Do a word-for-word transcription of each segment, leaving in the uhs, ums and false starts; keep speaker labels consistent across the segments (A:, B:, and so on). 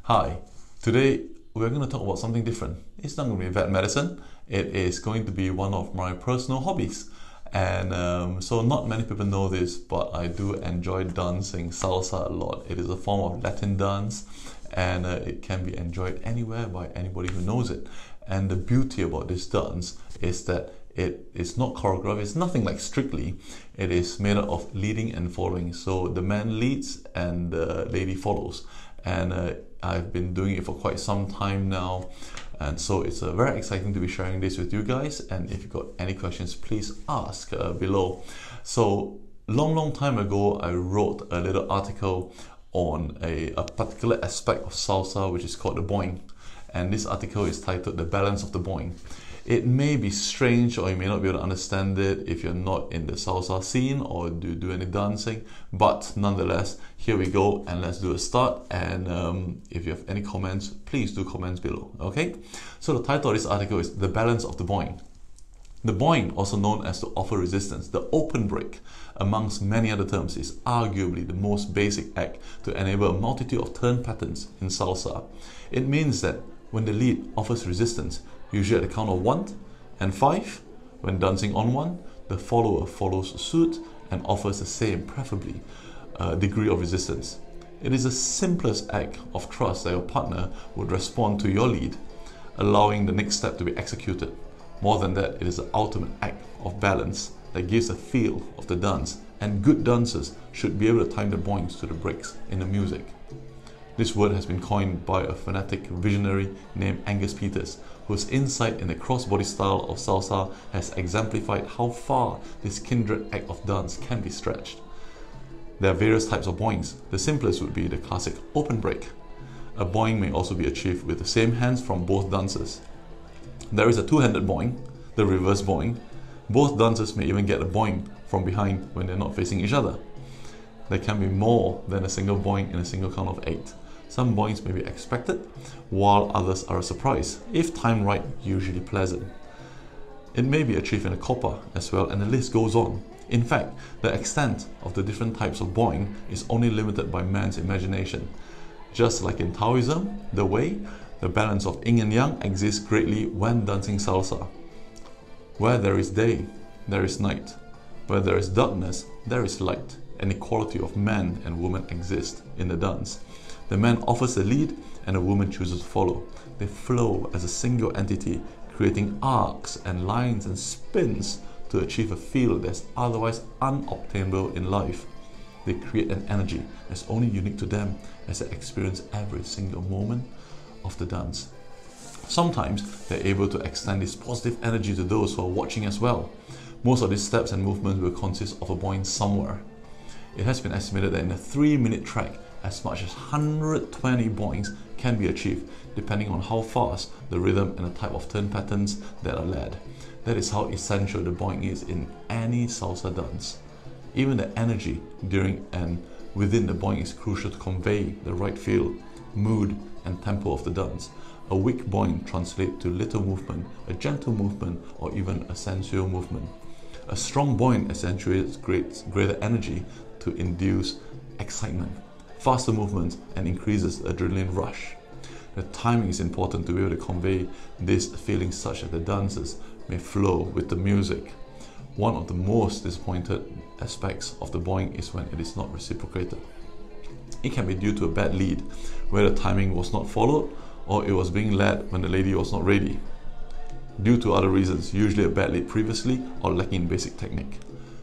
A: Hi, today we're going to talk about something different. It's not going to be vet medicine, it is going to be one of my personal hobbies. And um, so not many people know this, but I do enjoy dancing salsa a lot. It is a form of Latin dance, and uh, it can be enjoyed anywhere by anybody who knows it. And the beauty about this dance is that it is not choreographed, it's nothing like Strictly. It is made up of leading and following. So the man leads and the lady follows. And uh, I've been doing it for quite some time now, and so it's uh, very exciting to be sharing this with you guys. And if you've got any questions, please ask uh, below. So long long time ago I wrote a little article on a, a particular aspect of salsa, which is called the boing, and this article is titled The Balance of the Boing. It may be strange, or you may not be able to understand it if you're not in the salsa scene or do do any dancing, but nonetheless, here we go, and let's do a start. And um, if you have any comments, please do comments below, okay? So the title of this article is The Balance of the Boing. The boing, also known as the offer resistance, the open break, amongst many other terms, is arguably the most basic act to enable a multitude of turn patterns in salsa. It means that when the lead offers resistance, usually at the count of one and five, when dancing on one, the follower follows suit and offers the same, preferably, uh, degree of resistance. It is the simplest act of trust that your partner would respond to your lead, allowing the next step to be executed. More than that, it is the ultimate act of balance that gives a feel of the dance, and good dancers should be able to time the boings to the breaks in the music. This word has been coined by a fanatic visionary named Angus Peters, whose insight in the crossbody style of salsa has exemplified how far this kindred act of dance can be stretched. There are various types of boings. The simplest would be the classic open break. A boing may also be achieved with the same hands from both dancers. There is a two-handed boing, the reverse boing. Both dancers may even get a boing from behind when they're not facing each other. There can be more than a single boing in a single count of eight. Some boings may be expected, while others are a surprise, if timed right, usually pleasant. It may be achieved in a copa as well, and the list goes on. In fact, the extent of the different types of boing is only limited by man's imagination. Just like in Taoism, the way, the balance of yin and yang exists greatly when dancing salsa. Where there is day, there is night. Where there is darkness, there is light. An equality of man and woman exists in the dance. The man offers the lead and the woman chooses to follow. They flow as a single entity, creating arcs and lines and spins to achieve a feel that's otherwise unobtainable in life. They create an energy that's only unique to them as they experience every single moment of the dance. Sometimes they're able to extend this positive energy to those who are watching as well. Most of these steps and movements will consist of a boing somewhere. It has been estimated that in a three minute track, as much as one hundred twenty boings can be achieved, depending on how fast the rhythm and the type of turn patterns that are led. That is how essential the boing is in any salsa dance. Even the energy during and within the boing is crucial to convey the right feel, mood and tempo of the dance. A weak boing translates to little movement, a gentle movement, or even a sensual movement. A strong boing accentuates great, greater energy to induce excitement, faster movements, and increases the adrenaline rush. The timing is important to be able to convey this feeling such that the dancers may flow with the music. One of the most disappointed aspects of the boing is when it is not reciprocated. It can be due to a bad lead, where the timing was not followed, or it was being led when the lady was not ready. Due to other reasons, usually a bad lead previously or lacking in basic technique.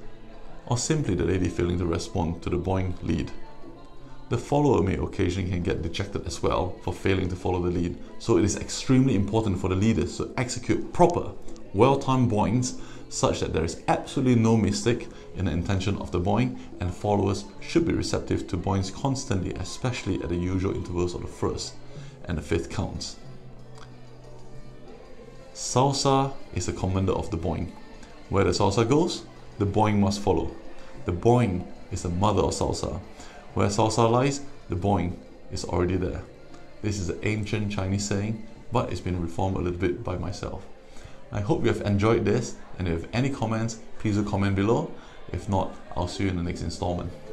A: Or simply the lady failing to respond to the boing lead. The follower may occasionally can get dejected as well for failing to follow the lead, so it is extremely important for the leaders to execute proper, well-timed boings such that there is absolutely no mistake in the intention of the boing, and followers should be receptive to boings constantly, especially at the usual intervals of the first and the fifth counts. Salsa is the commander of the boing. Where the salsa goes, the boing must follow. The boing is the mother of salsa. Where salsa lies, the boing is already there. This is an ancient Chinese saying, but it's been reformed a little bit by myself. I hope you have enjoyed this, and if you have any comments, please do comment below. If not, I'll see you in the next installment.